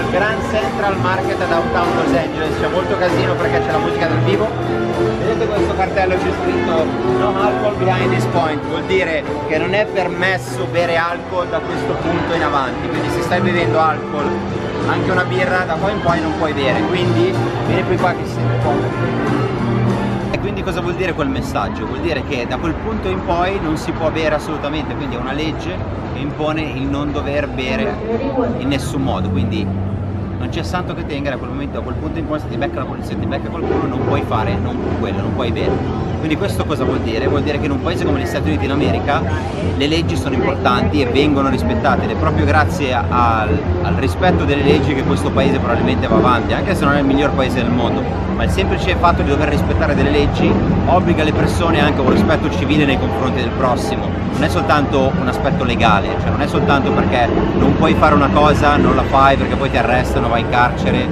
al Grand Central Market a Downtown Los Angeles, c'è molto casino perché c'è la musica dal vivo. Vedete questo cartello, c'è scritto no alcohol behind this point, vuol dire che non è permesso bere alcol da questo punto in avanti, quindi se stai bevendo alcol, anche una birra, da qua in poi non puoi bere, quindi vieni qui qua che si sente. E quindi cosa vuol dire quel messaggio? Vuol dire che da quel punto in poi non si può bere assolutamente, quindi è una legge che impone il non dover bere in nessun modo, quindi non c'è santo che tenga, da quel momento, da quel punto in poi se ti becca la polizia, ti becca qualcuno, non puoi fare quello, non puoi bere. Quindi questo cosa vuol dire? Vuol dire che in un paese come gli Stati Uniti d'America le leggi sono importanti e vengono rispettate ed è proprio grazie al rispetto delle leggi che questo paese probabilmente va avanti, anche se non è il miglior paese del mondo, ma il semplice fatto di dover rispettare delle leggi obbliga le persone anche a un rispetto civile nei confronti del prossimo. Non è soltanto un aspetto legale, cioè non è soltanto perché non puoi fare una cosa, non la fai perché poi ti arrestano, vai in carcere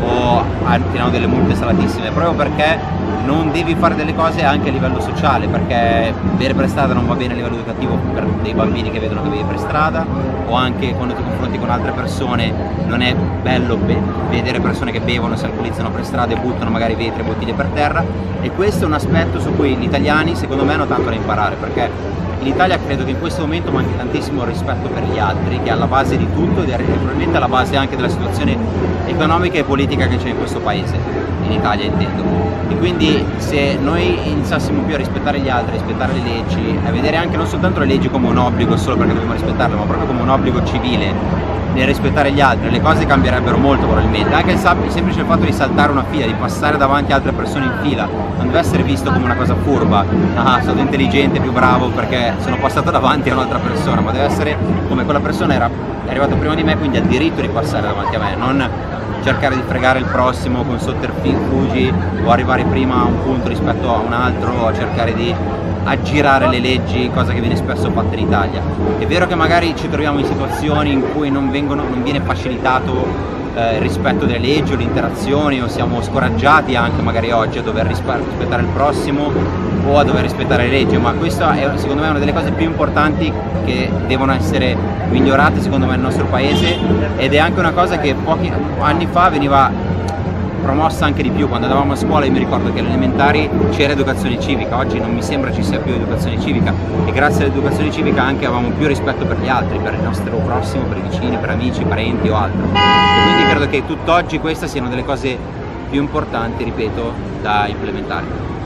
o ti danno delle multe salatissime, proprio perché non devi fare delle cose anche a livello sociale, perché bere per strada non va bene a livello educativo per dei bambini che vedono che bevi per strada, o anche quando ti confronti con altre persone non è bello vedere persone che bevono, si alcolizzano per strada e buttano magari vetri e bottiglie per terra, e questo è un aspetto su cui gli italiani secondo me hanno tanto da imparare, perché in Italia credo che in questo momento manchi tantissimo il rispetto per gli altri, che è alla base di tutto ed è probabilmente alla base anche della situazione economica e politica che c'è in questo paese, in Italia intendo. E quindi se noi iniziassimo più a rispettare gli altri, a rispettare le leggi, a vedere anche non soltanto le leggi come un obbligo solo perché dobbiamo rispettarle, ma proprio come un obbligo civile nel rispettare gli altri, le cose cambierebbero molto probabilmente. Anche il semplice fatto di saltare una fila, di passare davanti a altre persone in fila, non deve essere visto come una cosa furba, ah, sono intelligente, più bravo perché sono passato davanti a un'altra persona, ma deve essere come quella persona è arrivata prima di me, quindi ha diritto di passare davanti a me, non cercare di fregare il prossimo con sotterfugi o arrivare prima a un punto rispetto a un altro o cercare di aggirare le leggi, cosa che viene spesso fatta in Italia. È vero che magari ci troviamo in situazioni in cui non viene facilitato il rispetto delle leggi o le interazioni, o siamo scoraggiati anche magari oggi a dover rispettare il prossimo o a dover rispettare le leggi, ma questa è secondo me una delle cose più importanti che devono essere migliorate secondo me nel nostro paese, ed è anche una cosa che pochi anni fa veniva promossa anche di più. Quando andavamo a scuola io mi ricordo che alle elementari c'era educazione civica, oggi non mi sembra ci sia più educazione civica, e grazie all'educazione civica anche avevamo più rispetto per gli altri, per il nostro prossimo, per i vicini, per amici, parenti o altro, e quindi credo che tutt'oggi queste siano delle cose più importanti, ripeto, da implementare.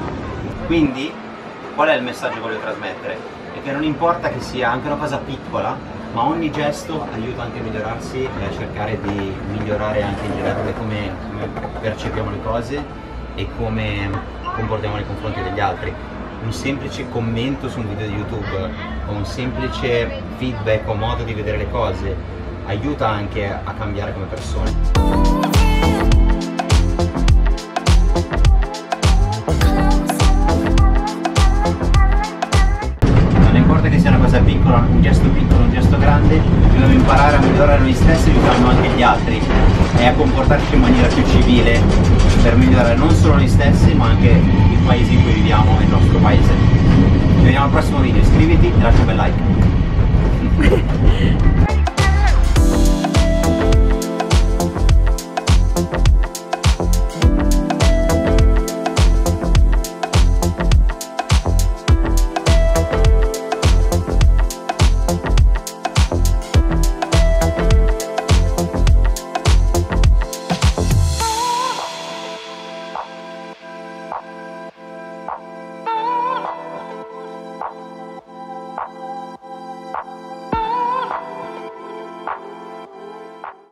Quindi qual è il messaggio che voglio trasmettere? È che non importa che sia anche una cosa piccola, ma ogni gesto aiuta anche a migliorarsi e a cercare di migliorare anche in generale come percepiamo le cose e come comportiamo nei confronti degli altri. Un semplice commento su un video di YouTube o un semplice feedback o modo di vedere le cose aiuta anche a cambiare come persone. Che sia una cosa piccola, un gesto piccolo, un gesto grande, dobbiamo imparare a migliorare noi stessi aiutando anche gli altri e a comportarci in maniera più civile per migliorare non solo noi stessi ma anche i paesi in cui viviamo e il nostro paese. Ci vediamo al prossimo video, iscriviti e lascia un bel like.